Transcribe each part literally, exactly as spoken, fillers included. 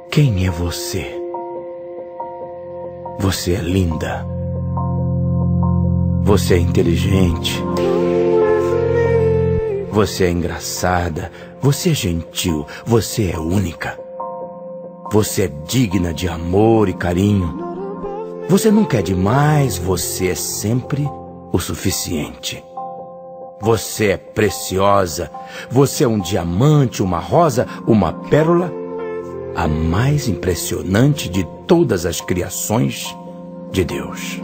Quem é você? Você é linda. Você é inteligente. Você é engraçada. Você é gentil. Você é única. Você é digna de amor e carinho. Você nunca é demais. Você é sempre o suficiente. Você é preciosa. Você é um diamante, uma rosa, uma pérola, a mais impressionante de todas as criações de Deus.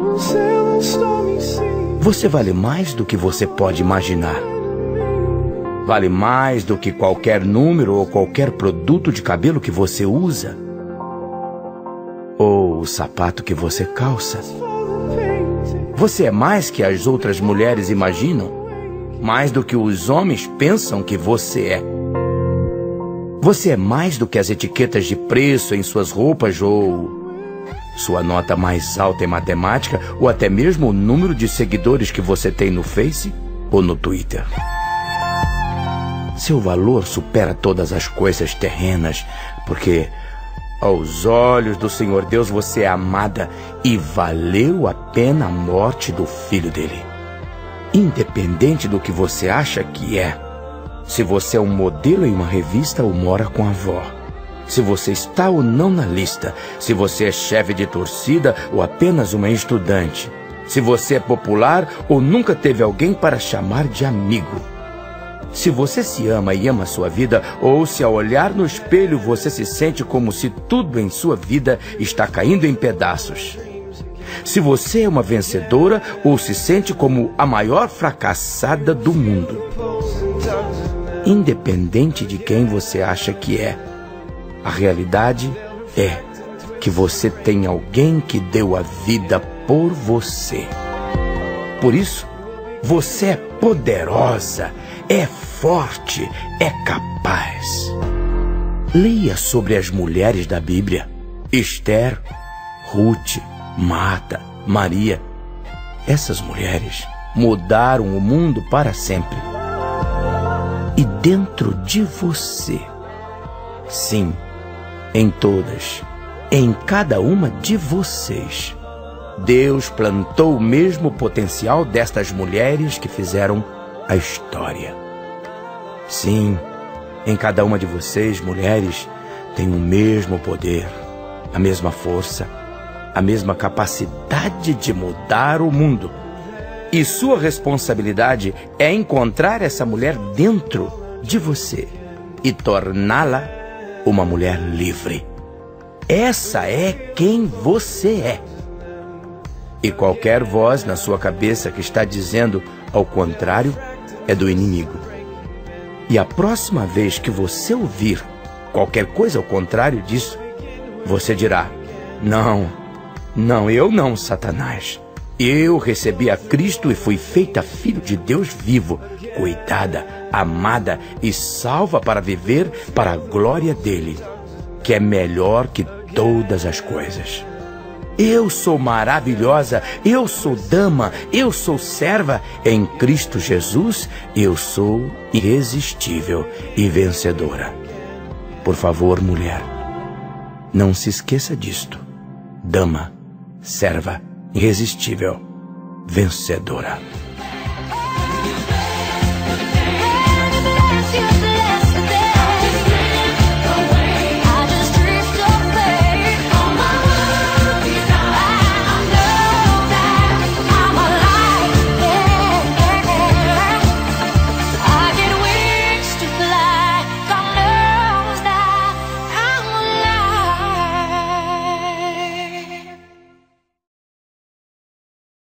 Você vale mais do que você pode imaginar. Vale mais do que qualquer número ou qualquer produto de cabelo que você usa, ou o sapato que você calça. Você é mais que as outras mulheres imaginam, mais do que os homens pensam que você é. Você é mais do que as etiquetas de preço em suas roupas ou sua nota mais alta em matemática ou até mesmo o número de seguidores que você tem no Face ou no Twitter. Seu valor supera todas as coisas terrenas, porque aos olhos do Senhor Deus você é amada e valeu a pena a morte do Filho dele. Independente do que você acha que é, se você é um modelo em uma revista ou mora com a avó, se você está ou não na lista, se você é chefe de torcida ou apenas uma estudante, se você é popular ou nunca teve alguém para chamar de amigo, se você se ama e ama sua vida, ou se ao olhar no espelho você se sente como se tudo em sua vida está caindo em pedaços, se você é uma vencedora ou se sente como a maior fracassada do mundo, independente de quem você acha que é, a realidade é que você tem alguém que deu a vida por você. Por isso, você é poderosa, é forte, é capaz. Leia sobre as mulheres da Bíblia: Esther, Ruth, Marta, Maria. Essas mulheres mudaram o mundo para sempre. E dentro de você, sim, em todas, em cada uma de vocês, Deus plantou o mesmo potencial destas mulheres que fizeram a história. Sim, em cada uma de vocês, mulheres, tem o mesmo poder, a mesma força, a mesma capacidade de mudar o mundo. E sua responsabilidade é encontrar essa mulher dentro de você e torná-la uma mulher livre. Essa é quem você é. E qualquer voz na sua cabeça que está dizendo ao contrário é do inimigo. E a próxima vez que você ouvir qualquer coisa ao contrário disso, você dirá: não, não, eu não, Satanás. Eu recebi a Cristo e fui feita filho de Deus vivo, cuidada, amada e salva para viver para a glória dele, que é melhor que todas as coisas. Eu sou maravilhosa, eu sou dama, eu sou serva. Em Cristo Jesus, eu sou irresistível e vencedora. Por favor, mulher, não se esqueça disto. Dama, serva, irresistível, vencedora.